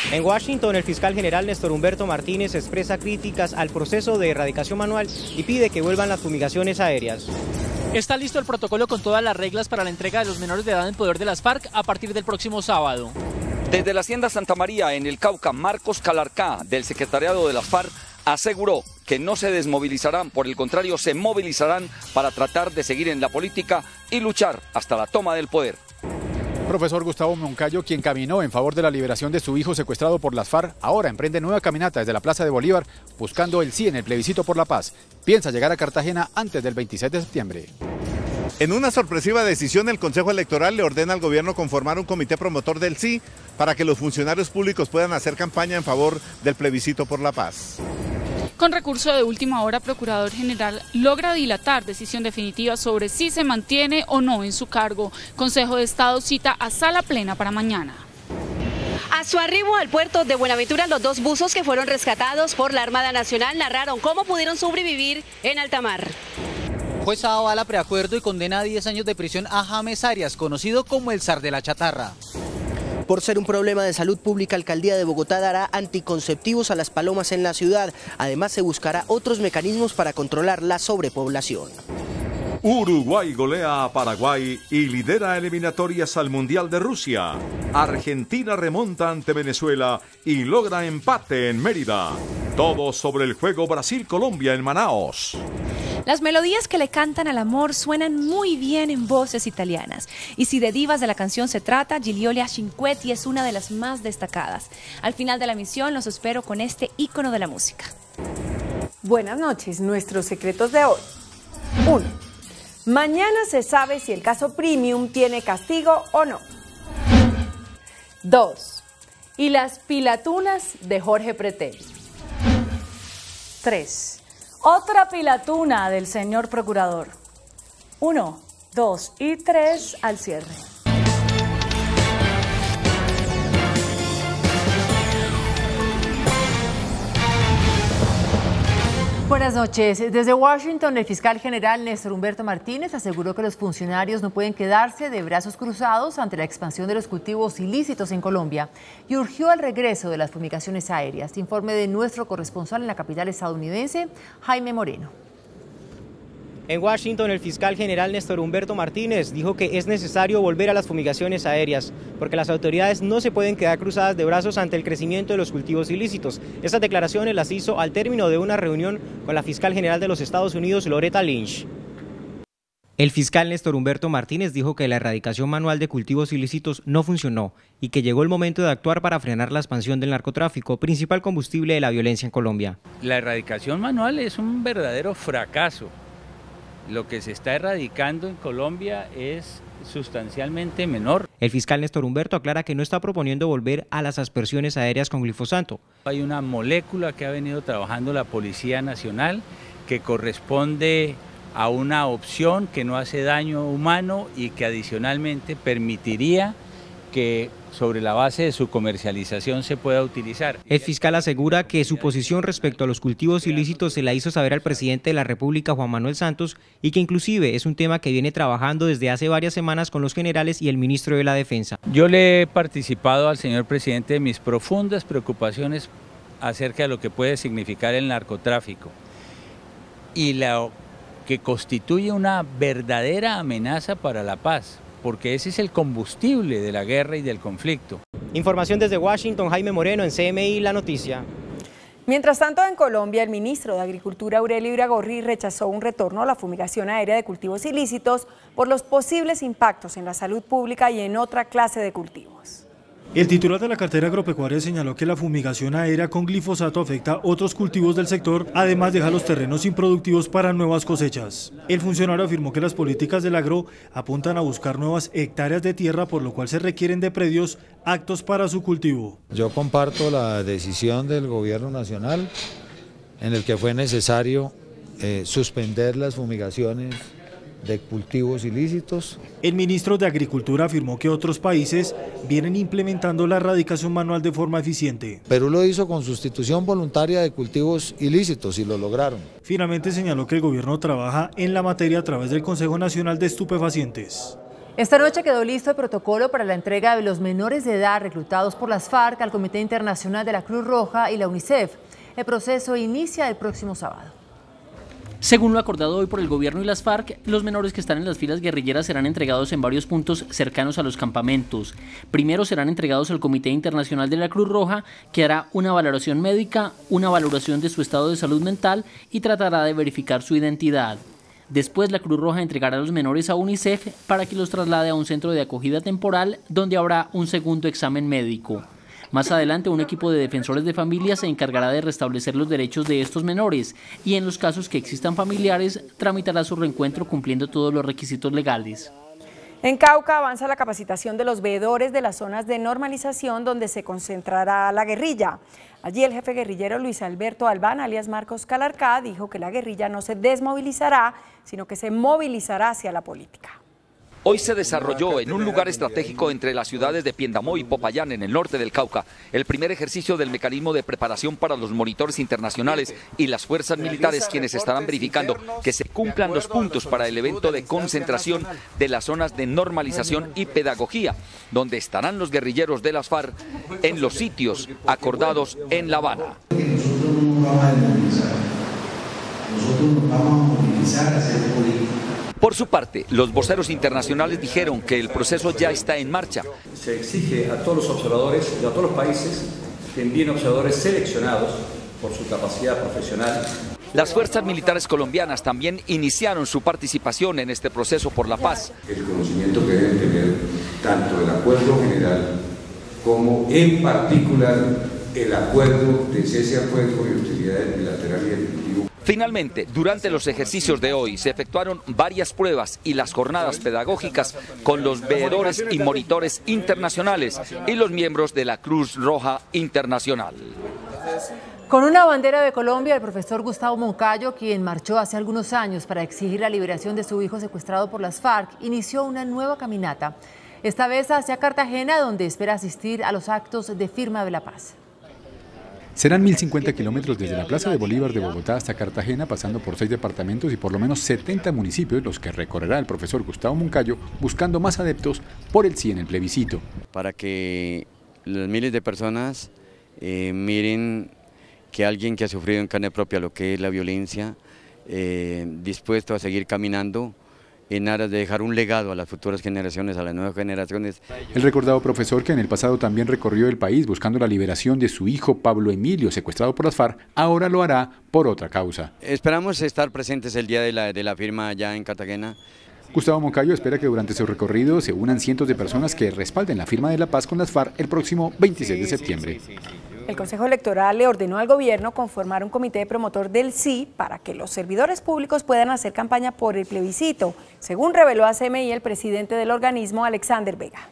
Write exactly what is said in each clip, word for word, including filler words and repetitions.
En Washington, el fiscal general Néstor Humberto Martínez expresa críticas al proceso de erradicación manual y pide que vuelvan las fumigaciones aéreas. Está listo el protocolo con todas las reglas para la entrega de los menores de edad en poder de las FARC a partir del próximo sábado. Desde la Hacienda Santa María, en el Cauca, Marcos Calarcá, del secretariado de las FARC, aseguró que no se desmovilizarán, por el contrario, se movilizarán para tratar de seguir en la política y luchar hasta la toma del poder. Profesor Gustavo Moncayo, quien caminó en favor de la liberación de su hijo secuestrado por las FARC, ahora emprende nueva caminata desde la Plaza de Bolívar, buscando el sí en el plebiscito por la paz. Piensa llegar a Cartagena antes del veintiséis de septiembre. En una sorpresiva decisión, el Consejo Electoral le ordena al gobierno conformar un comité promotor del sí para que los funcionarios públicos puedan hacer campaña en favor del plebiscito por la paz. Con recurso de última hora, Procurador General logra dilatar decisión definitiva sobre si se mantiene o no en su cargo. Consejo de Estado cita a sala plena para mañana. A su arribo al puerto de Buenaventura, los dos buzos que fueron rescatados por la Armada Nacional narraron cómo pudieron sobrevivir en alta mar. Juez avala preacuerdo y condena a diez años de prisión a James Arias, conocido como el zar de la chatarra. Por ser un problema de salud pública, Alcaldía de Bogotá dará anticonceptivos a las palomas en la ciudad. Además, se buscará otros mecanismos para controlar la sobrepoblación. Uruguay golea a Paraguay y lidera eliminatorias al Mundial de Rusia. Argentina remonta ante Venezuela y logra empate en Mérida. Todo sobre el juego Brasil-Colombia en Manaos. Las melodías que le cantan al amor suenan muy bien en voces italianas. Y si de divas de la canción se trata, Gigliola Cinquetti es una de las más destacadas. Al final de la emisión los espero con este ícono de la música. Buenas noches, nuestros secretos de hoy. uno. Mañana se sabe si el caso Premium tiene castigo o no. dos. Y las pilatunas de Jorge Pretel. tres. Otra pilatuna del señor procurador. Uno, dos y tres al cierre. Buenas noches. Desde Washington, el fiscal general Néstor Humberto Martínez aseguró que los funcionarios no pueden quedarse de brazos cruzados ante la expansión de los cultivos ilícitos en Colombia y urgió el regreso de las fumigaciones aéreas. Informe de nuestro corresponsal en la capital estadounidense, Jaime Moreno. En Washington, el fiscal general Néstor Humberto Martínez dijo que es necesario volver a las fumigaciones aéreas, porque las autoridades no se pueden quedar cruzadas de brazos ante el crecimiento de los cultivos ilícitos. Estas declaraciones las hizo al término de una reunión con la fiscal general de los Estados Unidos, Loretta Lynch. El fiscal Néstor Humberto Martínez dijo que la erradicación manual de cultivos ilícitos no funcionó y que llegó el momento de actuar para frenar la expansión del narcotráfico, principal combustible de la violencia en Colombia. La erradicación manual es un verdadero fracaso. Lo que se está erradicando en Colombia es sustancialmente menor. El fiscal Néstor Humberto aclara que no está proponiendo volver a las aspersiones aéreas con glifosato. Hay una molécula que ha venido trabajando la Policía Nacional que corresponde a una opción que no hace daño humano y que adicionalmente permitiría que sobre la base de su comercialización se pueda utilizar. El fiscal asegura que su posición respecto a los cultivos ilícitos se la hizo saber al presidente de la República, Juan Manuel Santos, y que inclusive es un tema que viene trabajando desde hace varias semanas con los generales y el ministro de la Defensa. Yo le he participado al señor presidente de mis profundas preocupaciones acerca de lo que puede significar el narcotráfico y lo que constituye una verdadera amenaza para la paz, porque ese es el combustible de la guerra y del conflicto. Información desde Washington, Jaime Moreno, en C M I La Noticia. Mientras tanto, en Colombia, el ministro de Agricultura, Aurelio Iragorri, rechazó un retorno a la fumigación aérea de cultivos ilícitos por los posibles impactos en la salud pública y en otra clase de cultivos. El titular de la cartera agropecuaria señaló que la fumigación aérea con glifosato afecta otros cultivos del sector, además deja los terrenos improductivos para nuevas cosechas. El funcionario afirmó que las políticas del agro apuntan a buscar nuevas hectáreas de tierra, por lo cual se requieren de predios aptos para su cultivo. Yo comparto la decisión del gobierno nacional en el que fue necesario eh, suspender las fumigaciones de cultivos ilícitos. El ministro de Agricultura afirmó que otros países vienen implementando la erradicación manual de forma eficiente. Perú lo hizo con sustitución voluntaria de cultivos ilícitos y lo lograron. Finalmente señaló que el gobierno trabaja en la materia a través del Consejo Nacional de Estupefacientes. Esta noche quedó listo el protocolo para la entrega de los menores de edad reclutados por las FARC al Comité Internacional de la Cruz Roja y la UNICEF. El proceso inicia el próximo sábado. Según lo acordado hoy por el gobierno y las FARC, los menores que están en las filas guerrilleras serán entregados en varios puntos cercanos a los campamentos. Primero serán entregados al Comité Internacional de la Cruz Roja, que hará una valoración médica, una valoración de su estado de salud mental y tratará de verificar su identidad. Después, la Cruz Roja entregará a los menores a UNICEF para que los traslade a un centro de acogida temporal donde habrá un segundo examen médico. Más adelante, un equipo de defensores de familias se encargará de restablecer los derechos de estos menores y, en los casos que existan familiares, tramitará su reencuentro cumpliendo todos los requisitos legales. En Cauca avanza la capacitación de los veedores de las zonas de normalización donde se concentrará la guerrilla. Allí el jefe guerrillero Luis Alberto Albán, alias Marcos Calarcá, dijo que la guerrilla no se desmovilizará, sino que se movilizará hacia la política. Hoy se desarrolló en un lugar estratégico entre las ciudades de Piendamó y Popayán, en el norte del Cauca, el primer ejercicio del mecanismo de preparación para los monitores internacionales y las fuerzas militares, quienes estarán verificando que se cumplan los puntos para el evento de concentración de las zonas de normalización y pedagogía, donde estarán los guerrilleros de las FARC en los sitios acordados en La Habana. Nosotros no vamos a desmovilizar, nosotros nos vamos a movilizar a hacer política. Por su parte, los voceros internacionales dijeron que el proceso ya está en marcha. Se exige a todos los observadores de a todos los países que envíen observadores seleccionados por su capacidad profesional. Las fuerzas militares colombianas también iniciaron su participación en este proceso por la paz. El conocimiento que deben tener tanto el acuerdo general como en particular el acuerdo de cese al fuego y utilidad bilateral y definitivo. Finalmente, durante los ejercicios de hoy se efectuaron varias pruebas y las jornadas pedagógicas con los veedores y monitores internacionales y los miembros de la Cruz Roja Internacional. Con una bandera de Colombia, el profesor Gustavo Moncayo, quien marchó hace algunos años para exigir la liberación de su hijo secuestrado por las FARC, inició una nueva caminata, esta vez hacia Cartagena, donde espera asistir a los actos de firma de la paz. Serán mil cincuenta kilómetros desde la Plaza de Bolívar de Bogotá hasta Cartagena, pasando por seis departamentos y por lo menos setenta municipios, los que recorrerá el profesor Gustavo Moncayo, buscando más adeptos por el sí en el plebiscito. Para que los miles de personas eh, miren que alguien que ha sufrido en carne propia lo que es la violencia, eh, dispuesto a seguir caminando en aras de dejar un legado a las futuras generaciones, a las nuevas generaciones. El recordado profesor, que en el pasado también recorrió el país buscando la liberación de su hijo Pablo Emilio, secuestrado por las FARC, ahora lo hará por otra causa. Esperamos estar presentes el día de la, de la firma allá en Cartagena. Gustavo Moncayo espera que durante su recorrido se unan cientos de personas que respalden la firma de la paz con las FARC el próximo veintiséis de septiembre. El Consejo Electoral le ordenó al gobierno conformar un comité promotor del sí para que los servidores públicos puedan hacer campaña por el plebiscito, según reveló a C M I el presidente del organismo, Alexander Vega.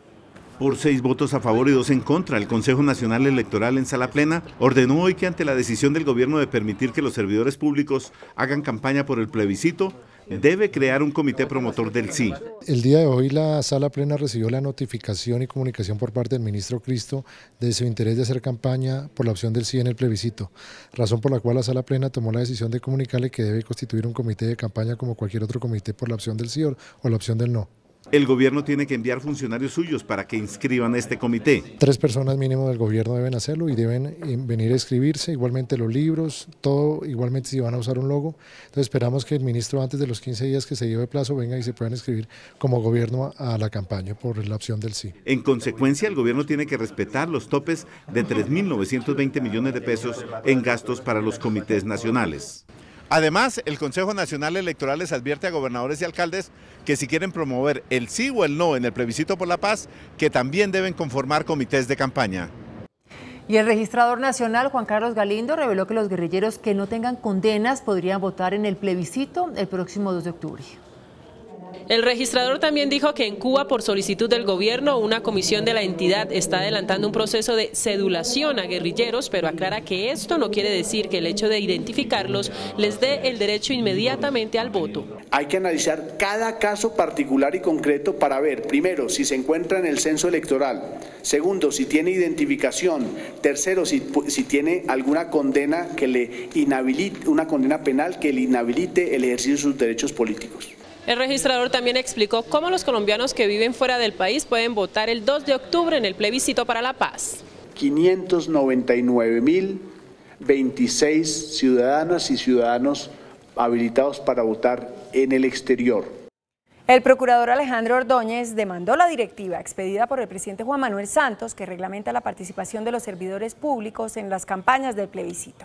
Por seis votos a favor y dos en contra, el Consejo Nacional Electoral en sala plena ordenó hoy que ante la decisión del gobierno de permitir que los servidores públicos hagan campaña por el plebiscito, debe crear un comité promotor del sí. El día de hoy la sala plena recibió la notificación y comunicación por parte del ministro Cristo de su interés de hacer campaña por la opción del sí en el plebiscito, razón por la cual la sala plena tomó la decisión de comunicarle que debe constituir un comité de campaña como cualquier otro comité por la opción del sí o la opción del no. El gobierno tiene que enviar funcionarios suyos para que inscriban este comité. Tres personas mínimo del gobierno deben hacerlo y deben venir a inscribirse, igualmente los libros, todo, igualmente si van a usar un logo. Entonces esperamos que el ministro antes de los quince días que se lleve plazo venga y se puedan inscribir como gobierno a la campaña por la opción del sí. En consecuencia, el gobierno tiene que respetar los topes de tres mil novecientos veinte millones de pesos en gastos para los comités nacionales. Además, el Consejo Nacional Electoral les advierte a gobernadores y alcaldes que si quieren promover el sí o el no en el plebiscito por la paz, que también deben conformar comités de campaña. Y el registrador nacional, Juan Carlos Galindo, reveló que los guerrilleros que no tengan condenas podrían votar en el plebiscito el próximo dos de octubre. El registrador también dijo que en Cuba, por solicitud del gobierno, una comisión de la entidad está adelantando un proceso de cedulación a guerrilleros, pero aclara que esto no quiere decir que el hecho de identificarlos les dé el derecho inmediatamente al voto. Hay que analizar cada caso particular y concreto para ver, primero, si se encuentra en el censo electoral, segundo, si tiene identificación, tercero, si, si tiene alguna condena que le inhabilite, una condena penal que le inhabilite el ejercicio de sus derechos políticos. El registrador también explicó cómo los colombianos que viven fuera del país pueden votar el dos de octubre en el plebiscito para la paz. quinientos noventa y nueve mil veintiséis ciudadanas y ciudadanos habilitados para votar en el exterior. El procurador Alejandro Ordóñez demandó la directiva expedida por el presidente Juan Manuel Santos que reglamenta la participación de los servidores públicos en las campañas del plebiscito.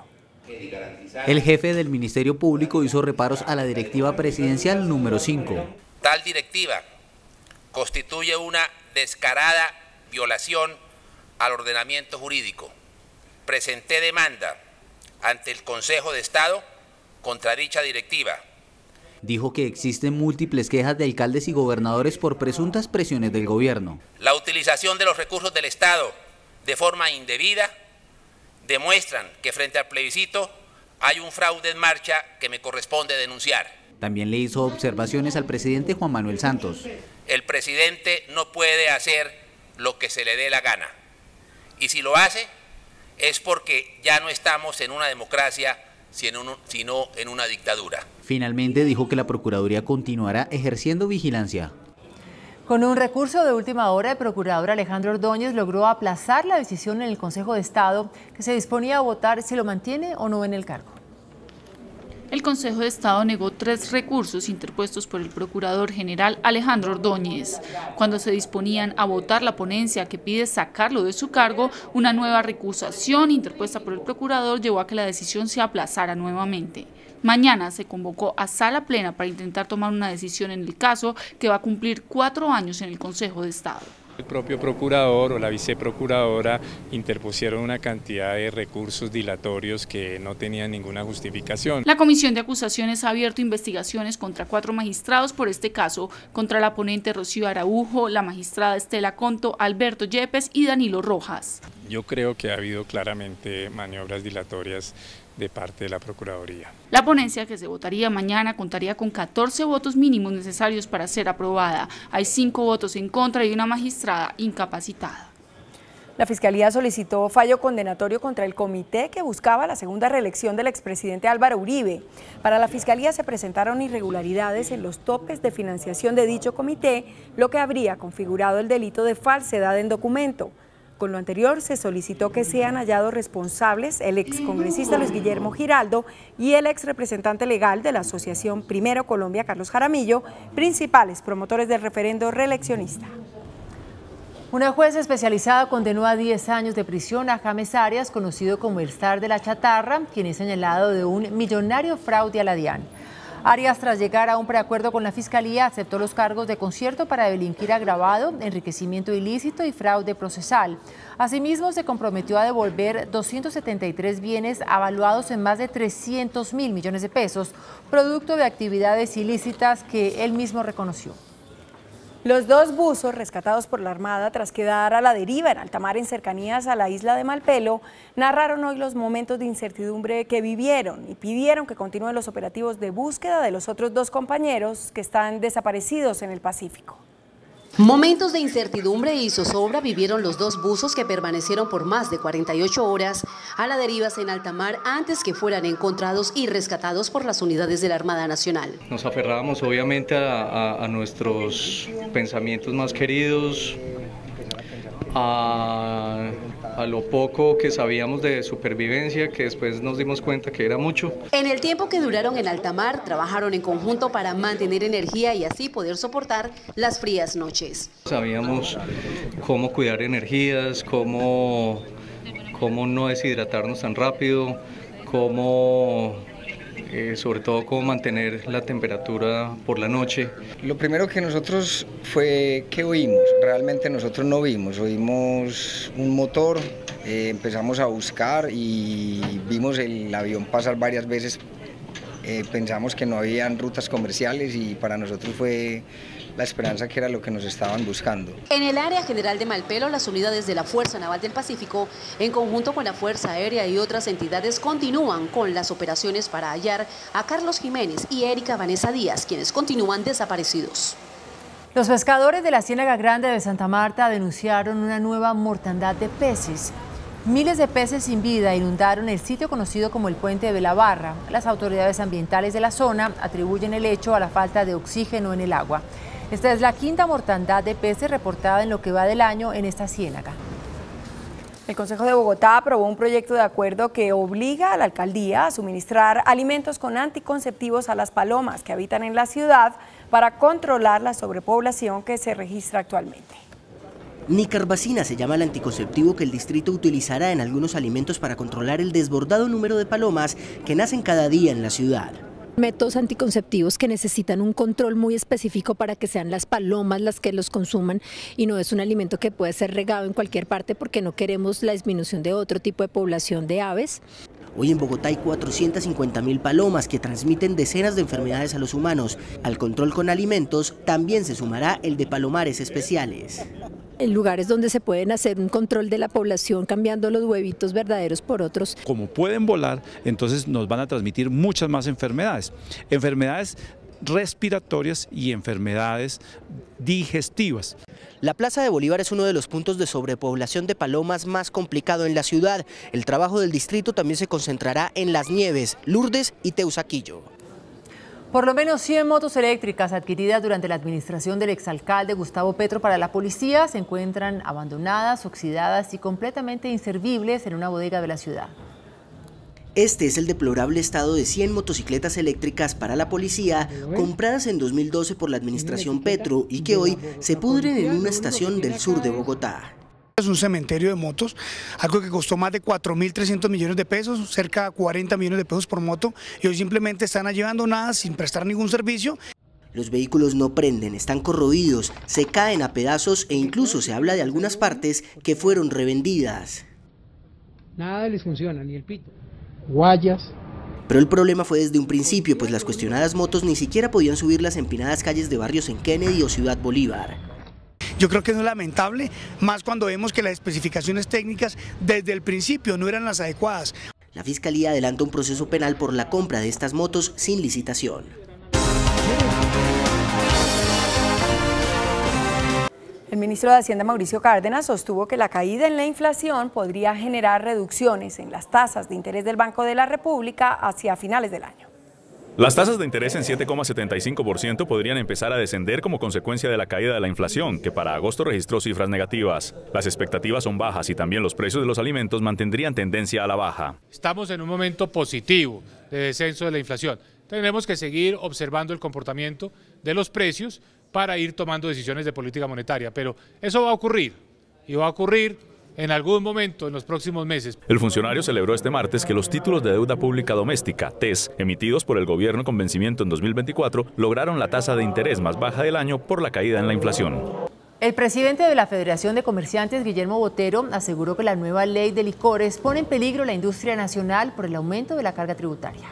El jefe del Ministerio Público hizo reparos a la directiva presidencial número cinco. Tal directiva constituye una descarada violación al ordenamiento jurídico. Presenté demanda ante el Consejo de Estado contra dicha directiva. Dijo que existen múltiples quejas de alcaldes y gobernadores por presuntas presiones del gobierno. La utilización de los recursos del Estado de forma indebida demuestran que frente al plebiscito hay un fraude en marcha que me corresponde denunciar. También le hizo observaciones al presidente Juan Manuel Santos. El presidente no puede hacer lo que se le dé la gana. Y si lo hace, es porque ya no estamos en una democracia, sino en una dictadura. Finalmente dijo que la Procuraduría continuará ejerciendo vigilancia. Con un recurso de última hora, el procurador Alejandro Ordóñez logró aplazar la decisión en el Consejo de Estado que se disponía a votar si lo mantiene o no en el cargo. El Consejo de Estado negó tres recursos interpuestos por el Procurador General Alejandro Ordóñez. Cuando se disponían a votar la ponencia que pide sacarlo de su cargo, una nueva recusación interpuesta por el Procurador llevó a que la decisión se aplazara nuevamente. Mañana se convocó a sala plena para intentar tomar una decisión en el caso que va a cumplir cuatro años en el Consejo de Estado. El propio procurador o la viceprocuradora interpusieron una cantidad de recursos dilatorios que no tenían ninguna justificación. La Comisión de Acusaciones ha abierto investigaciones contra cuatro magistrados por este caso, contra la ponente Rocío Araujo, la magistrada Estela Conto, Alberto Yepes y Danilo Rojas. Yo creo que ha habido claramente maniobras dilatorias de parte de la Procuraduría. La ponencia que se votaría mañana contaría con catorce votos mínimos necesarios para ser aprobada. Hay cinco votos en contra y una magistrada incapacitada. La Fiscalía solicitó fallo condenatorio contra el comité que buscaba la segunda reelección del expresidente Álvaro Uribe. Para la Fiscalía se presentaron irregularidades en los topes de financiación de dicho comité, lo que habría configurado el delito de falsedad en documento. Con lo anterior, se solicitó que sean hallados responsables el excongresista Luis Guillermo Giraldo y el ex representante legal de la Asociación Primero Colombia, Carlos Jaramillo, principales promotores del referendo reeleccionista. Una jueza especializada condenó a diez años de prisión a James Arias, conocido como el zar de la chatarra, quien es señalado de un millonario fraude a la DIAN. Arias, tras llegar a un preacuerdo con la Fiscalía, aceptó los cargos de concierto para delinquir agravado, enriquecimiento ilícito y fraude procesal. Asimismo, se comprometió a devolver doscientos setenta y tres bienes avaluados en más de trescientos mil millones de pesos, producto de actividades ilícitas que él mismo reconoció. Los dos buzos rescatados por la Armada tras quedar a la deriva en alta mar en cercanías a la isla de Malpelo narraron hoy los momentos de incertidumbre que vivieron y pidieron que continúen los operativos de búsqueda de los otros dos compañeros que están desaparecidos en el Pacífico. Momentos de incertidumbre y zozobra vivieron los dos buzos que permanecieron por más de cuarenta y ocho horas a la deriva en alta mar antes que fueran encontrados y rescatados por las unidades de la Armada Nacional. Nos aferrábamos obviamente a, a, a nuestros pensamientos más queridos, a, a lo poco que sabíamos de supervivencia, que después nos dimos cuenta que era mucho. En el tiempo que duraron en alta mar, trabajaron en conjunto para mantener energía y así poder soportar las frías noches. Sabíamos cómo cuidar energías, cómo, cómo no deshidratarnos tan rápido, cómo... Eh, sobre todo cómo mantener la temperatura por la noche. Lo primero que nosotros fue que oímos, realmente nosotros no vimos, oímos un motor, eh, empezamos a buscar y vimos el avión pasar varias veces, eh, pensamos que no habían rutas comerciales y para nosotros fue la esperanza que era lo que nos estaban buscando. En el área general de Malpelo, las unidades de la Fuerza Naval del Pacífico, en conjunto con la Fuerza Aérea y otras entidades, continúan con las operaciones para hallar a Carlos Jiménez y Erika Vanessa Díaz, quienes continúan desaparecidos. Los pescadores de la Ciénaga Grande de Santa Marta denunciaron una nueva mortandad de peces. Miles de peces sin vida inundaron el sitio conocido como el Puente de la Barra. Las autoridades ambientales de la zona atribuyen el hecho a la falta de oxígeno en el agua. Esta es la quinta mortandad de peces reportada en lo que va del año en esta ciénaga. El Consejo de Bogotá aprobó un proyecto de acuerdo que obliga a la alcaldía a suministrar alimentos con anticonceptivos a las palomas que habitan en la ciudad para controlar la sobrepoblación que se registra actualmente. Nicarbacina se llama el anticonceptivo que el distrito utilizará en algunos alimentos para controlar el desbordado número de palomas que nacen cada día en la ciudad. Métodos anticonceptivos que necesitan un control muy específico para que sean las palomas las que los consuman y no es un alimento que puede ser regado en cualquier parte porque no queremos la disminución de otro tipo de población de aves. Hoy en Bogotá hay cuatrocientas cincuenta mil palomas que transmiten decenas de enfermedades a los humanos. Al control con alimentos también se sumará el de palomares especiales. En lugares donde se pueden hacer un control de la población cambiando los huevitos verdaderos por otros. Como pueden volar, entonces nos van a transmitir muchas más enfermedades. Enfermedades respiratorias y enfermedades digestivas. La Plaza de Bolívar es uno de los puntos de sobrepoblación de palomas más complicado en la ciudad. El trabajo del distrito también se concentrará en Las Nieves, Lourdes y Teusaquillo. Por lo menos cien motos eléctricas adquiridas durante la administración del exalcalde Gustavo Petro para la policía se encuentran abandonadas, oxidadas y completamente inservibles en una bodega de la ciudad. Este es el deplorable estado de cien motocicletas eléctricas para la policía compradas en dos mil doce por la administración Petro y que hoy se pudren en una estación del sur de Bogotá. Es un cementerio de motos, algo que costó más de cuatro mil trescientos millones de pesos, cerca de cuarenta millones de pesos por moto, y hoy simplemente están allí abandonadas sin prestar ningún servicio. Los vehículos no prenden, están corroídos, se caen a pedazos e incluso se habla de algunas partes que fueron revendidas. Nada les funciona, ni el pito. Guayas. Pero el problema fue desde un principio, pues las cuestionadas motos ni siquiera podían subir las empinadas calles de barrios en Kennedy o Ciudad Bolívar. Yo creo que es lamentable, más cuando vemos que las especificaciones técnicas desde el principio no eran las adecuadas. La Fiscalía adelanta un proceso penal por la compra de estas motos sin licitación. El ministro de Hacienda, Mauricio Cárdenas, sostuvo que la caída en la inflación podría generar reducciones en las tasas de interés del Banco de la República hacia finales del año. Las tasas de interés en siete coma setenta y cinco por ciento podrían empezar a descender como consecuencia de la caída de la inflación, que para agosto registró cifras negativas. Las expectativas son bajas y también los precios de los alimentos mantendrían tendencia a la baja. Estamos en un momento positivo de descenso de la inflación. Tenemos que seguir observando el comportamiento de los precios para ir tomando decisiones de política monetaria, pero eso va a ocurrir y va a ocurrir en algún momento en los próximos meses. El funcionario celebró este martes que los títulos de deuda pública doméstica, T E S, emitidos por el gobierno con vencimiento en dos mil veinticuatro, lograron la tasa de interés más baja del año por la caída en la inflación. El presidente de la Federación de Comerciantes, Guillermo Botero, aseguró que la nueva ley de licores pone en peligro la industria nacional por el aumento de la carga tributaria.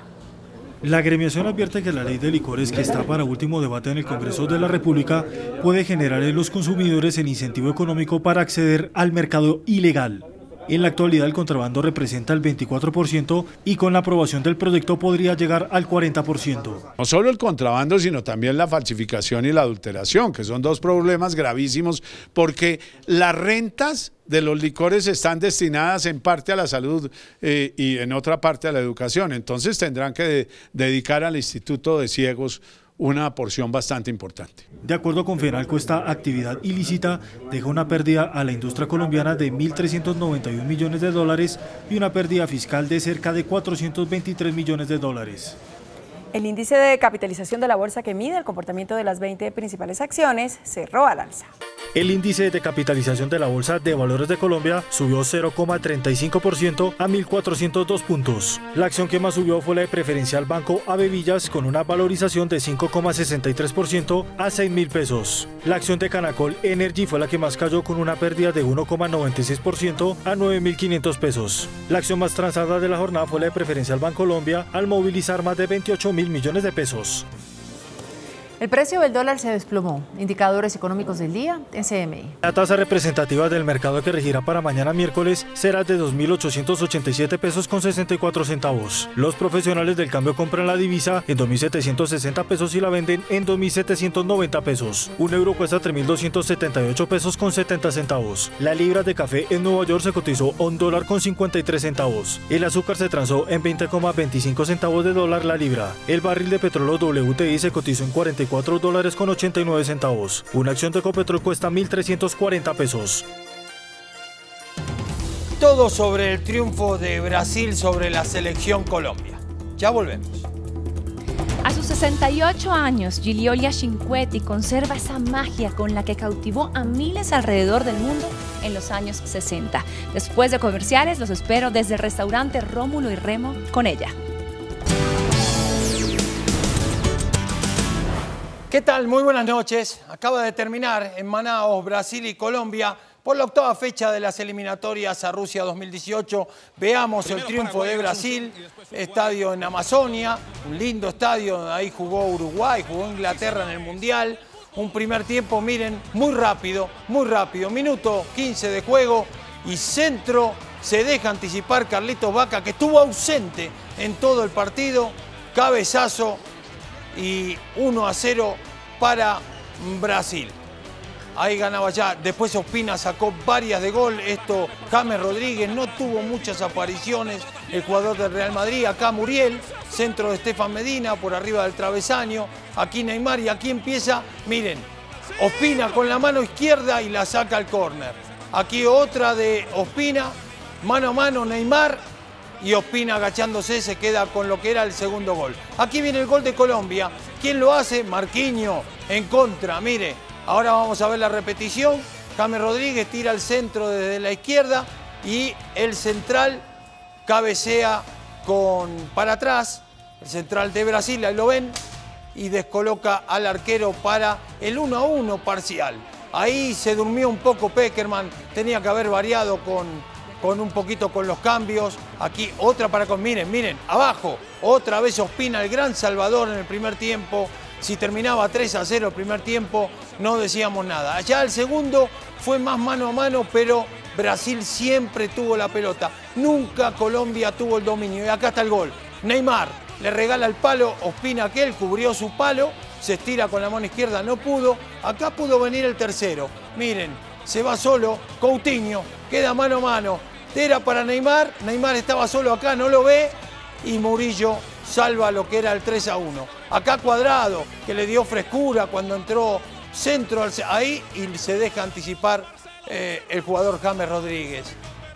La agremiación advierte que la ley de licores que está para último debate en el Congreso de la República puede generar en los consumidores el incentivo económico para acceder al mercado ilegal. En la actualidad el contrabando representa el veinticuatro por ciento y con la aprobación del proyecto podría llegar al cuarenta por ciento. No solo el contrabando, sino también la falsificación y la adulteración, que son dos problemas gravísimos porque las rentas de los licores están destinadas en parte a la salud eh, y en otra parte a la educación. Entonces tendrán que de, dedicar al Instituto de Ciegos una porción bastante importante. De acuerdo con Fenalco, esta actividad ilícita deja una pérdida a la industria colombiana de mil trescientos noventa y un millones de dólares y una pérdida fiscal de cerca de cuatrocientos veintitrés millones de dólares. El índice de capitalización de la bolsa que mide el comportamiento de las veinte principales acciones cerró al alza. El índice de capitalización de la Bolsa de Valores de Colombia subió cero coma treinta y cinco por ciento a mil cuatrocientos dos puntos. La acción que más subió fue la de Preferencial Banco Avevillas con una valorización de cinco coma sesenta y tres por ciento a seis mil pesos. La acción de Canacol Energy fue la que más cayó con una pérdida de uno coma noventa y seis por ciento a nueve mil quinientos pesos. La acción más transada de la jornada fue la de Preferencial Bancolombia al movilizar más de veintiocho mil millones de pesos. El precio del dólar se desplomó. Indicadores económicos del día en C M I. La tasa representativa del mercado que regirá para mañana miércoles será de dos mil ochocientos ochenta y siete pesos con sesenta y cuatro centavos. Los profesionales del cambio compran la divisa en dos mil setecientos sesenta pesos y la venden en dos mil setecientos noventa pesos. Un euro cuesta tres mil doscientos setenta y ocho pesos con setenta centavos. La libra de café en Nueva York se cotizó a un dólar con cincuenta y tres centavos. El azúcar se transó en veinte coma veinticinco centavos de dólar la libra. El barril de petróleo W T I se cotizó en cuarenta y cuatro dólares con ochenta y nueve centavos. Una acción de Ecopetrol cuesta mil trescientos cuarenta pesos. Todo sobre el triunfo de Brasil sobre la selección Colombia. Ya volvemos. A sus sesenta y ocho años, Gigliola Cinquetti conserva esa magia con la que cautivó a miles alrededor del mundo en los años sesenta. Después de comerciales, los espero desde el restaurante Rómulo y Remo con ella. ¿Qué tal? Muy buenas noches. Acaba de terminar en Manaos, Brasil y Colombia por la octava fecha de las eliminatorias a Rusia dos mil dieciocho. Veamos el triunfo de Brasil, estadio en Amazonia, un lindo estadio, ahí jugó Uruguay, jugó Inglaterra en el Mundial. Un primer tiempo, miren, muy rápido, muy rápido, minuto quince de juego y centro, se deja anticipar Carlitos Vaca, que estuvo ausente en todo el partido, cabezazo y uno a cero para Brasil. Ahí ganaba ya, después Ospina sacó varias de gol, esto James Rodríguez no tuvo muchas apariciones, el jugador del Real Madrid, acá Muriel, centro de Estefan Medina por arriba del travesaño, aquí Neymar y aquí empieza, miren, Ospina con la mano izquierda y la saca al córner. Aquí otra de Ospina, mano a mano Neymar y Ospina agachándose se queda con lo que era el segundo gol. Aquí viene el gol de Colombia, ¿quién lo hace? Marquinhos en contra, mire. Ahora vamos a ver la repetición. James Rodríguez tira al centro desde la izquierda y el central cabecea con, para atrás. El central de Brasil, ahí lo ven, y descoloca al arquero para el uno a uno parcial. Ahí se durmió un poco Pekerman, tenía que haber variado con, con un poquito con los cambios. Aquí otra para con, miren, miren, abajo. Otra vez Ospina, el gran salvador en el primer tiempo. Si terminaba tres a cero el primer tiempo, no decíamos nada. Allá el segundo fue más mano a mano, pero Brasil siempre tuvo la pelota. Nunca Colombia tuvo el dominio. Y acá está el gol. Neymar le regala el palo, Ospina aquel cubrió su palo, se estira con la mano izquierda, no pudo. Acá pudo venir el tercero. Miren, se va solo, Coutinho, queda mano a mano. Era para Neymar, Neymar estaba solo acá, no lo ve. Y Murillo salva lo que era el tres a uno. Acá Cuadrado, que le dio frescura cuando entró centro ahí y se deja anticipar eh, el jugador James Rodríguez.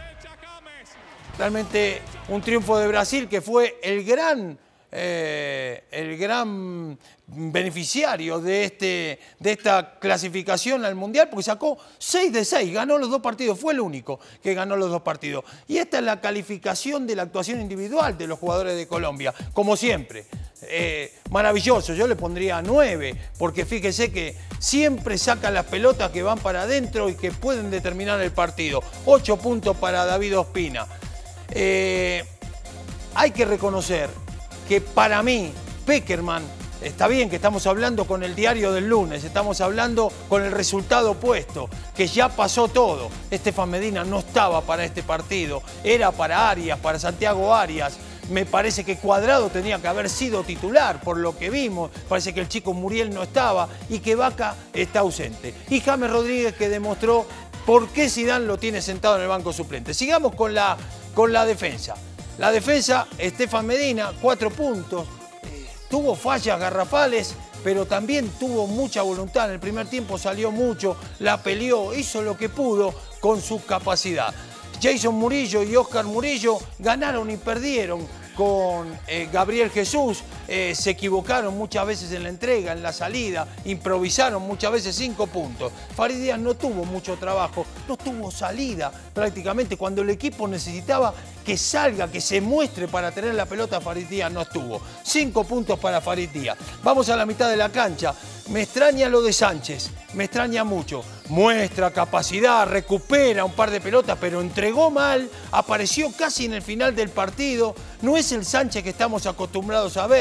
Realmente un triunfo de Brasil que fue el gran, eh, el gran beneficiario de, este, de esta clasificación al Mundial, porque sacó seis de seis, ganó los dos partidos, fue el único que ganó los dos partidos. Y esta es la calificación de la actuación individual de los jugadores de Colombia, como siempre. Eh, maravilloso, yo le pondría nueve, porque fíjese que siempre sacan las pelotas que van para adentro y que pueden determinar el partido. Ocho puntos para David Ospina. Eh, hay que reconocer que para mí, Pekerman, está bien que estamos hablando con el diario del lunes, estamos hablando con el resultado opuesto, que ya pasó todo. Estefan Medina no estaba para este partido, era para Arias, para Santiago Arias. Me parece que Cuadrado tenía que haber sido titular, por lo que vimos. Parece que el chico Muriel no estaba y que Vaca está ausente. Y James Rodríguez, que demostró por qué Zidane lo tiene sentado en el banco suplente. Sigamos con la, con la defensa. La defensa, Estefan Medina, cuatro puntos. Eh, tuvo fallas garrafales, pero también tuvo mucha voluntad. En el primer tiempo salió mucho, la peleó, hizo lo que pudo con su capacidad. Jason Murillo y Oscar Murillo ganaron y perdieron con eh, Gabriel Jesús. Eh, se equivocaron muchas veces en la entrega, en la salida, improvisaron muchas veces cinco puntos. Farid Díaz no tuvo mucho trabajo, no tuvo salida prácticamente. Cuando el equipo necesitaba que salga, que se muestre para tener la pelota, Farid Díaz no estuvo. Cinco puntos para Farid Díaz. Vamos a la mitad de la cancha. Me extraña lo de Sánchez, me extraña mucho. Muestra capacidad, recupera un par de pelotas, pero entregó mal, apareció casi en el final del partido. No es el Sánchez que estamos acostumbrados a ver.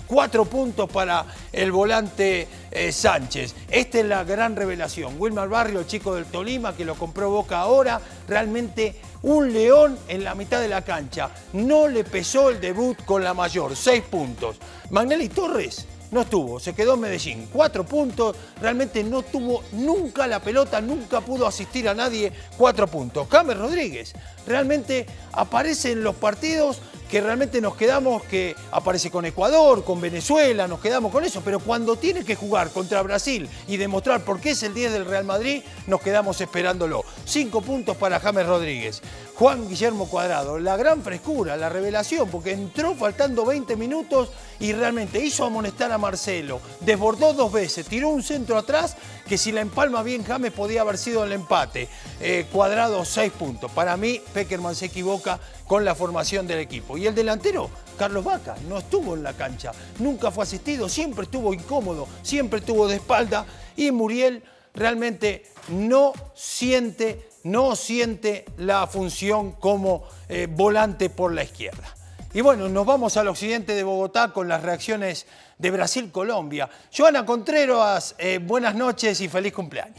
Cuatro puntos para el volante eh, Sánchez. Esta es la gran revelación. Wilmar Barrio, el chico del Tolima, que lo compró Boca ahora, realmente un león en la mitad de la cancha. No le pesó el debut con la mayor, seis puntos. Magnelli Torres no estuvo, se quedó en Medellín, cuatro puntos, realmente no tuvo nunca la pelota, nunca pudo asistir a nadie, cuatro puntos. James Rodríguez realmente aparece en los partidos que realmente nos quedamos, que aparece con Ecuador, con Venezuela, nos quedamos con eso, pero cuando tiene que jugar contra Brasil y demostrar por qué es el diez del Real Madrid, nos quedamos esperándolo. Cinco puntos para James Rodríguez. Juan Guillermo Cuadrado, la gran frescura, la revelación, porque entró faltando veinte minutos y realmente hizo amonestar a Marcelo, desbordó dos veces, tiró un centro atrás que si la empalma bien James podía haber sido el empate. Eh, Cuadrado, seis puntos. Para mí, Pekerman se equivoca con la formación del equipo. Y el delantero, Carlos Vaca, no estuvo en la cancha, nunca fue asistido, siempre estuvo incómodo, siempre estuvo de espalda y Muriel realmente no siente, no siente la función como eh, volante por la izquierda. Y bueno, nos vamos al occidente de Bogotá con las reacciones de Brasil-Colombia. Joana Contreras, eh, buenas noches y feliz cumpleaños.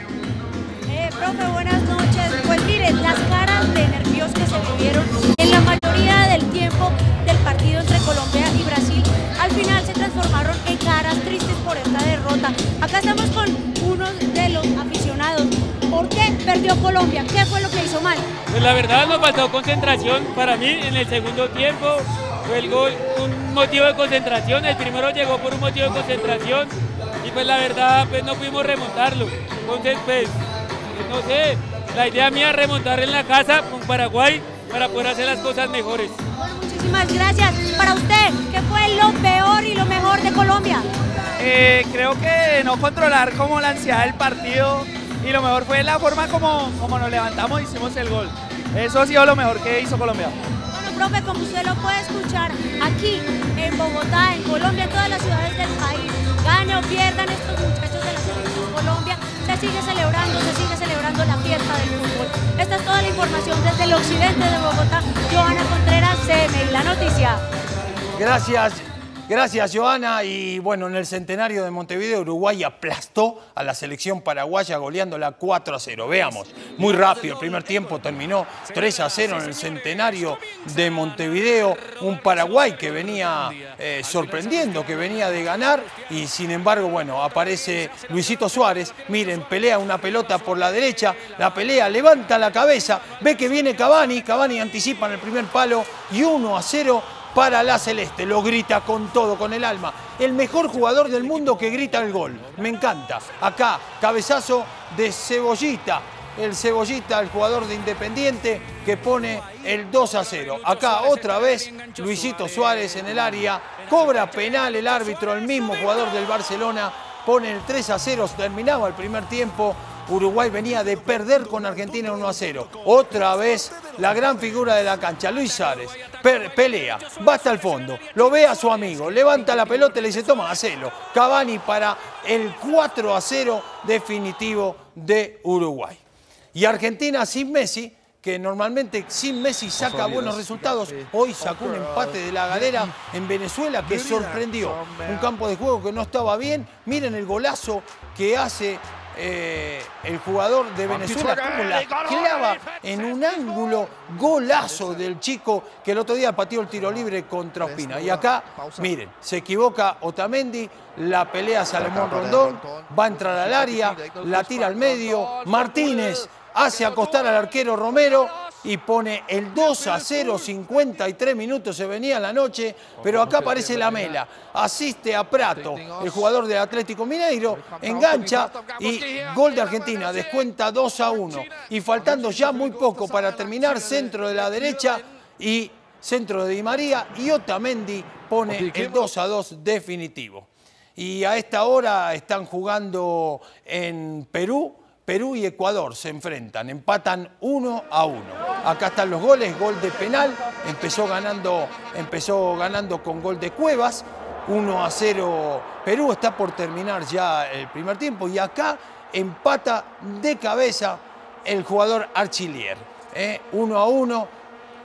Eh, profe, buenas noches. Pues miren, las caras de nervios que se vivieron en la mayoría del tiempo del partido entre Colombia y Brasil, al final se transformaron en caras tristes por esta derrota. Acá estamos con uno de los aficionados. ¿Por qué perdió Colombia? ¿Qué fue lo que hizo mal? Pues la verdad nos faltó concentración para mí en el segundo tiempo. Fue el gol un motivo de concentración, el primero llegó por un motivo de concentración y pues la verdad pues no pudimos remontarlo. Entonces pues, no sé, la idea mía es remontar en la casa con Paraguay para poder hacer las cosas mejores. Bueno, muchísimas gracias. Para usted, ¿qué fue lo peor y lo mejor de Colombia? Eh, creo que no controlar como la ansiedad del partido y lo mejor fue la forma como, como nos levantamos y hicimos el gol. Eso ha sido lo mejor que hizo Colombia. Bueno, profe, como usted lo puede escuchar aquí en Bogotá, en Colombia, en todas las ciudades del país, gane o pierdan estos muchachos de la selección Colombia, se sigue celebrando, se sigue celebrando la fiesta del fútbol. Esta es toda la información desde el occidente de Bogotá. Joana Contreras, C N I, La Noticia. Gracias. Gracias, Joana. Y bueno, en el centenario de Montevideo, Uruguay aplastó a la selección paraguaya goleándola cuatro a cero. Veamos, muy rápido, el primer tiempo terminó tres a cero en el centenario de Montevideo. Un Paraguay que venía eh, sorprendiendo, que venía de ganar y sin embargo, bueno, aparece Luisito Suárez. Miren, pelea una pelota por la derecha, la pelea, levanta la cabeza, ve que viene Cavani, Cavani anticipa en el primer palo y uno a cero. Para la Celeste, lo grita con todo, con el alma. El mejor jugador del mundo que grita el gol. Me encanta. Acá, cabezazo de Cebollita. El Cebollita, el jugador de Independiente, que pone el dos a cero. Acá otra vez Luisito Suárez en el área. Cobra penal el árbitro, el mismo jugador del Barcelona. Pone el tres a cero, terminaba el primer tiempo. Uruguay venía de perder con Argentina uno a cero. Otra vez la gran figura de la cancha, Luis Suárez, pelea, va hasta el fondo, lo ve a su amigo, levanta la pelota y le dice, toma, hacelo. Cavani para el cuatro a cero definitivo de Uruguay. Y Argentina sin Messi, que normalmente sin Messi saca buenos resultados, hoy sacó un empate de la galera en Venezuela que sorprendió. Un campo de juego que no estaba bien. Miren el golazo que hace Eh, el jugador de Venezuela, como la clava en un ángulo, golazo del chico que el otro día pateó el tiro libre contra Ospina. Y acá, miren, se equivoca Otamendi, la pelea Salomón Rondón, va a entrar al área, la tira al medio, Martínez hace acostar al arquero Romero y pone el dos a cero, cincuenta y tres minutos se venía la noche, pero acá aparece Lamela, asiste a Prato, el jugador del Atlético Mineiro, engancha y gol de Argentina, descuenta dos a uno. Y faltando ya muy poco para terminar, centro de la derecha y centro de Di María y Otamendi pone el dos a dos definitivo. Y a esta hora están jugando en Perú. Perú y Ecuador se enfrentan, empatan uno a uno. Acá están los goles, gol de penal, empezó ganando, empezó ganando con gol de Cuevas, uno a cero. Perú está por terminar ya el primer tiempo y acá empata de cabeza el jugador Archilier. ¿eh? uno a uno.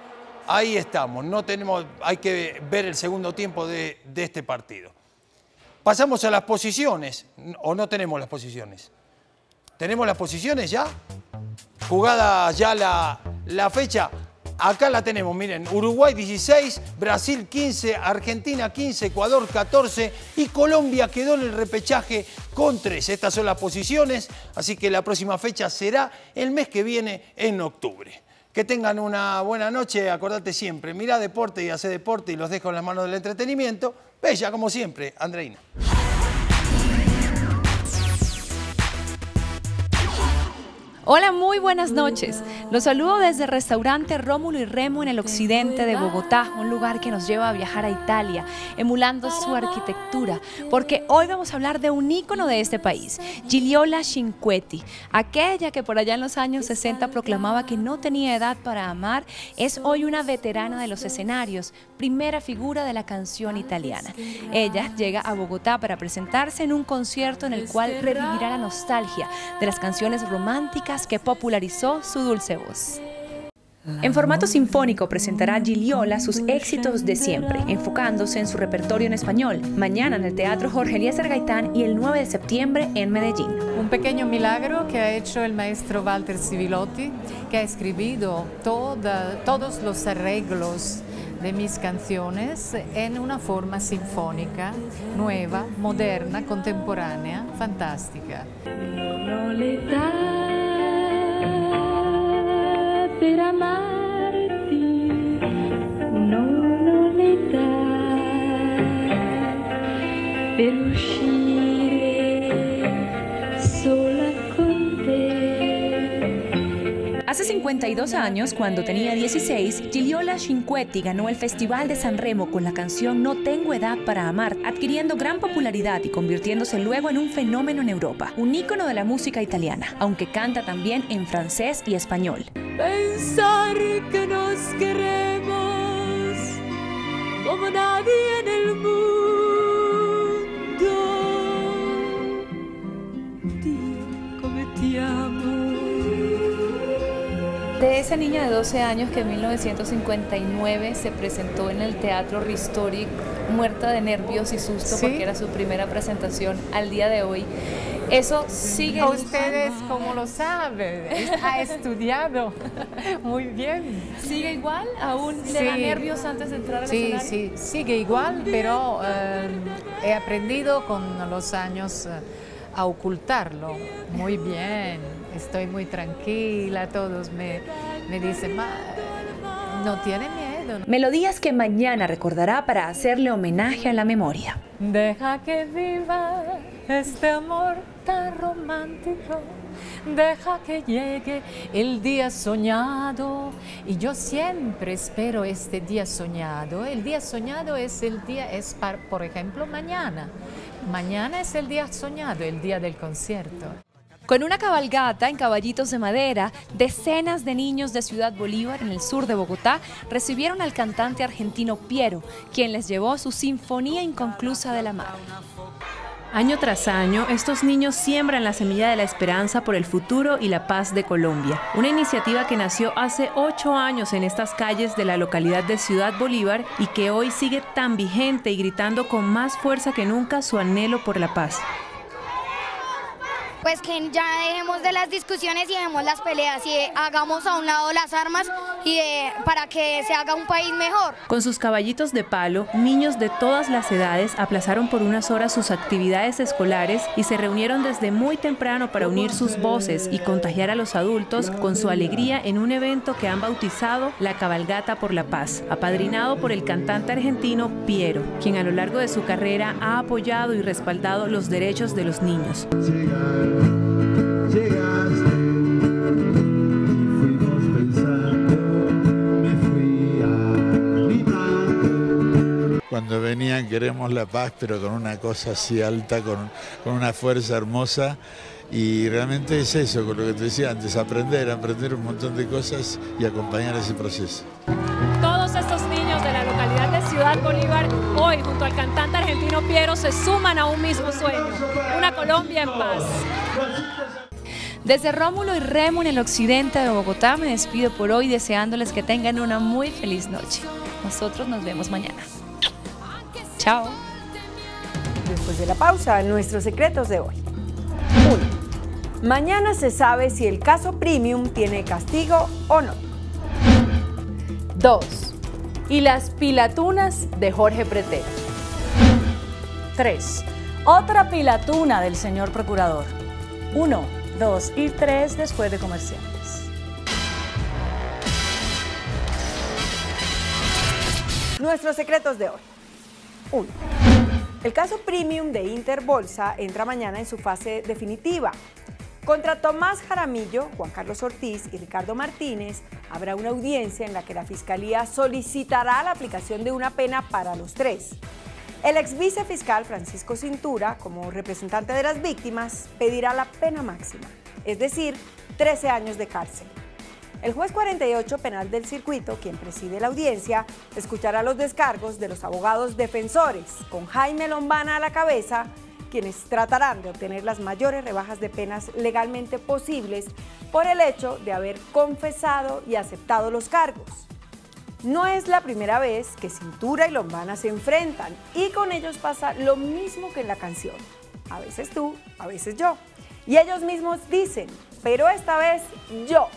ahí estamos. No tenemos, hay que ver el segundo tiempo de, de este partido. Pasamos a las posiciones, o no tenemos las posiciones. ¿Tenemos las posiciones ya? Jugada ya la, la fecha. Acá la tenemos, miren, Uruguay dieciséis, Brasil quince, Argentina quince, Ecuador catorce y Colombia quedó en el repechaje con trece. Estas son las posiciones, así que la próxima fecha será el mes que viene en octubre. Que tengan una buena noche, acordate siempre, mirá deporte y hacé deporte y los dejo en las manos del entretenimiento. Bella, como siempre, Andreina. Hola, muy buenas noches. Los saludo desde el restaurante Rómulo y Remo en el occidente de Bogotá, un lugar que nos lleva a viajar a Italia, emulando su arquitectura, porque hoy vamos a hablar de un ícono de este país, Gigliola Cinquetti. Aquella que por allá en los años sesenta proclamaba que no tenía edad para amar, es hoy una veterana de los escenarios, primera figura de la canción italiana. Ella llega a Bogotá para presentarse en un concierto en el cual revivirá la nostalgia de las canciones románticas que popularizó su dulce voz. En formato sinfónico presentará Gigliola sus éxitos de siempre, enfocándose en su repertorio en español, mañana en el Teatro Jorge Eliezer Gaitán y el nueve de septiembre en Medellín. Un pequeño milagro que ha hecho el maestro Walter Civilotti, que ha escrito toda, todos los arreglos de mis canciones en una forma sinfónica, nueva, moderna, contemporánea, fantástica. No le da per amarti, no, no le da per uscire sola con te. Hace cincuenta y dos años, cuando tenía dieciséis, Gigliola Cinquetti ganó el Festival de San Remo con la canción No tengo edad para amar, adquiriendo gran popularidad y convirtiéndose luego en un fenómeno en Europa, un ícono de la música italiana, aunque canta también en francés y español. Pensar que nos queremos como nadie en el mundo. Dio come ti amo. De esa niña de doce años que en mil novecientos cincuenta y nueve se presentó en el Teatro Ristori, muerta de nervios y susto, ¿sí?, porque era su primera presentación, al día de hoy, ¿eso sigue? Ustedes, como lo saben, ha estudiado muy bien. ¿Sigue igual? ¿Aún le sí. da nervios antes de entrar al sí, escenario? Sí, sí, sigue igual, pero eh, he aprendido con los años eh, a ocultarlo muy bien. Estoy muy tranquila, todos me, me dicen, no tiene miedo. Melodías que mañana recordará para hacerle homenaje a la memoria. Deja que viva este amor tan romántico, deja que llegue el día soñado, y yo siempre espero este día soñado. El día soñado es el día, es para, por ejemplo, mañana. Mañana es el día soñado, el día del concierto. Con una cabalgata en caballitos de madera, decenas de niños de Ciudad Bolívar, en el sur de Bogotá, recibieron al cantante argentino Piero, quien les llevó su Sinfonía Inconclusa de la Madre. Año tras año, estos niños siembran la semilla de la esperanza por el futuro y la paz de Colombia. Una iniciativa que nació hace ocho años en estas calles de la localidad de Ciudad Bolívar y que hoy sigue tan vigente y gritando con más fuerza que nunca su anhelo por la paz. Pues que ya dejemos de las discusiones y dejemos las peleas y hagamos a un lado las armas y de, para que se haga un país mejor. Con sus caballitos de palo, niños de todas las edades aplazaron por unas horas sus actividades escolares y se reunieron desde muy temprano para unir sus voces y contagiar a los adultos con su alegría en un evento que han bautizado la Cabalgata por la Paz, apadrinado por el cantante argentino Piero, quien a lo largo de su carrera ha apoyado y respaldado los derechos de los niños. Llegaste, fuimos pensando, me fui animando. Cuando venían queremos la paz, pero con una cosa así alta, con, con una fuerza hermosa, y realmente es eso, con lo que te decía antes, aprender, aprender un montón de cosas y acompañar ese proceso. Todos estos niños de la localidad de Ciudad Bolívar, hoy junto al cantante argentino Piero, se suman a un mismo sueño, una Colombia en paz. Desde Rómulo y Remo en el occidente de Bogotá me despido por hoy deseándoles que tengan una muy feliz noche. Nosotros nos vemos mañana. Chao. Después de la pausa, nuestros secretos de hoy. uno. Mañana se sabe si el caso Premium tiene castigo o no. dos. Y las pilatunas de Jorge Pretel. tres. Otra pilatuna del señor procurador. uno, dos y tres después de comerciales. Nuestros secretos de hoy. uno. El caso Premium de Interbolsa entra mañana en su fase definitiva. Contra Tomás Jaramillo, Juan Carlos Ortiz y Ricardo Martínez habrá una audiencia en la que la Fiscalía solicitará la aplicación de una pena para los tres. El ex vicefiscal Francisco Cintura, como representante de las víctimas, pedirá la pena máxima, es decir, trece años de cárcel. El juez cuarenta y ocho penal del circuito, quien preside la audiencia, escuchará los descargos de los abogados defensores, con Jaime Lombana a la cabeza, quienes tratarán de obtener las mayores rebajas de penas legalmente posibles por el hecho de haber confesado y aceptado los cargos. No es la primera vez que Cintura y Lombana se enfrentan y con ellos pasa lo mismo que en la canción. A veces tú, a veces yo. Y ellos mismos dicen, pero esta vez yo.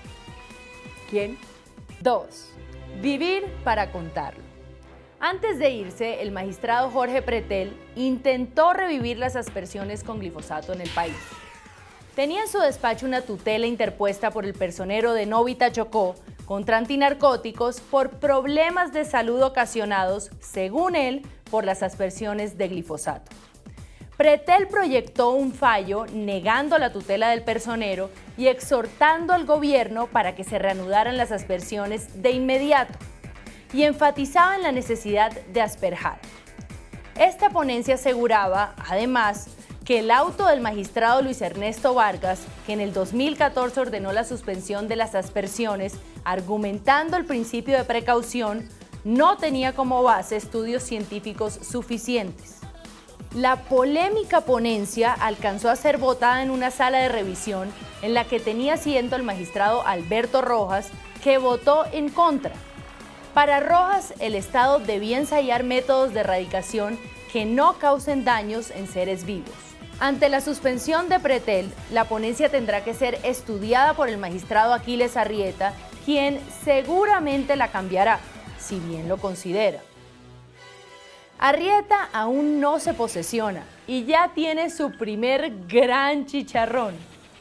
¿Quién? dos. Vivir para contarlo. Antes de irse, el magistrado Jorge Pretel intentó revivir las aspersiones con glifosato en el país. Tenía en su despacho una tutela interpuesta por el personero de Novita Chocó contra antinarcóticos por problemas de salud ocasionados, según él, por las aspersiones de glifosato. Pretel proyectó un fallo negando la tutela del personero y exhortando al gobierno para que se reanudaran las aspersiones de inmediato, y enfatizaba en la necesidad de asperjar. Esta ponencia aseguraba, además, que el auto del magistrado Luis Ernesto Vargas, que en el dos mil catorce ordenó la suspensión de las aspersiones, argumentando el principio de precaución, no tenía como base estudios científicos suficientes. La polémica ponencia alcanzó a ser votada en una sala de revisión en la que tenía asiento el magistrado Alberto Rojas, que votó en contra. Para Rojas, el Estado debía ensayar métodos de erradicación que no causen daños en seres vivos. Ante la suspensión de Pretel, la ponencia tendrá que ser estudiada por el magistrado Aquiles Arrieta, quien seguramente la cambiará, si bien lo considera. Arrieta aún no se posesiona y ya tiene su primer gran chicharrón.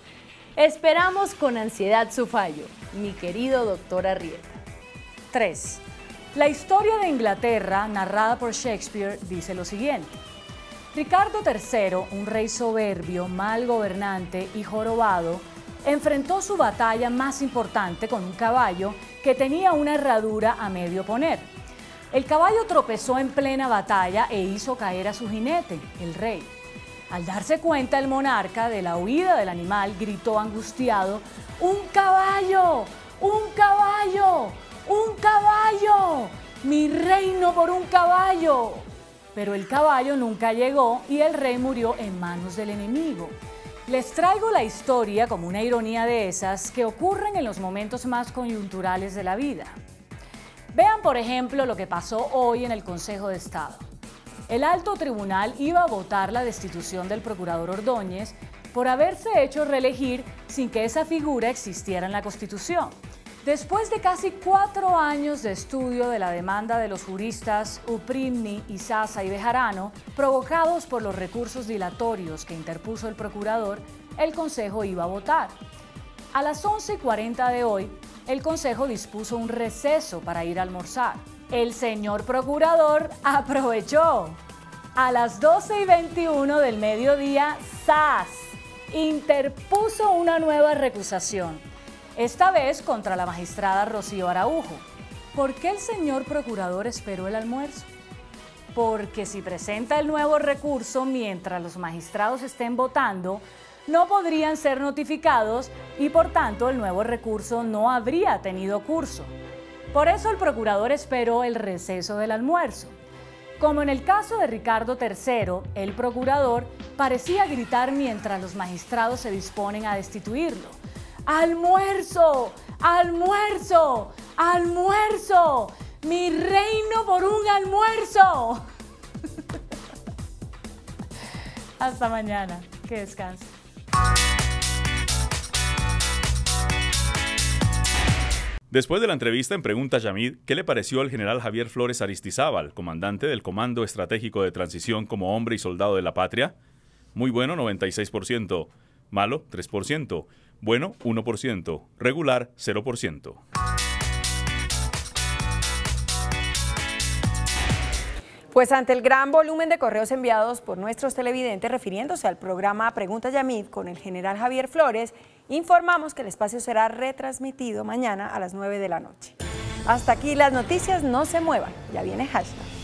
Esperamos con ansiedad su fallo, mi querido doctor Arrieta. tres. La historia de Inglaterra, narrada por Shakespeare, dice lo siguiente. Ricardo tercero, un rey soberbio, mal gobernante y jorobado, enfrentó su batalla más importante con un caballo que tenía una herradura a medio poner. El caballo tropezó en plena batalla e hizo caer a su jinete, el rey. Al darse cuenta el monarca de la huida del animal, gritó angustiado, ¡un caballo! ¡Un caballo! ¡Un caballo! ¡Mi reino por un caballo! Pero el caballo nunca llegó y el rey murió en manos del enemigo. Les traigo la historia como una ironía de esas que ocurren en los momentos más coyunturales de la vida. Vean, por ejemplo, lo que pasó hoy en el Consejo de Estado. El alto tribunal iba a votar la destitución del procurador Ordóñez por haberse hecho reelegir sin que esa figura existiera en la Constitución. Después de casi cuatro años de estudio de la demanda de los juristas Uprimni, Izaza y Bejarano, provocados por los recursos dilatorios que interpuso el procurador, el Consejo iba a votar. A las once y cuarenta de hoy, el Consejo dispuso un receso para ir a almorzar. El señor procurador aprovechó. A las doce y veintiuno del mediodía, ¡zas!, interpuso una nueva recusación. Esta vez contra la magistrada Rocío Araujo. ¿Por qué el señor procurador esperó el almuerzo? Porque si presenta el nuevo recurso mientras los magistrados estén votando, no podrían ser notificados y por tanto el nuevo recurso no habría tenido curso. Por eso el procurador esperó el receso del almuerzo. Como en el caso de Ricardo tercero, el procurador parecía gritar mientras los magistrados se disponen a destituirlo. ¡Almuerzo! ¡Almuerzo! ¡Almuerzo! ¡Mi reino por un almuerzo! Hasta mañana. Que descanse. Después de la entrevista en Pregunta Yamid, ¿qué le pareció al general Javier Flores Aristizábal, comandante del Comando Estratégico de Transición como hombre y soldado de la patria? Muy bueno, noventa y seis por ciento. Malo, tres por ciento. Bueno, uno por ciento. Regular, cero por ciento. Pues ante el gran volumen de correos enviados por nuestros televidentes refiriéndose al programa Pregunta Yamid con el general Javier Flores, informamos que el espacio será retransmitido mañana a las nueve de la noche. Hasta aquí las noticias, no se muevan, ya viene hashtag.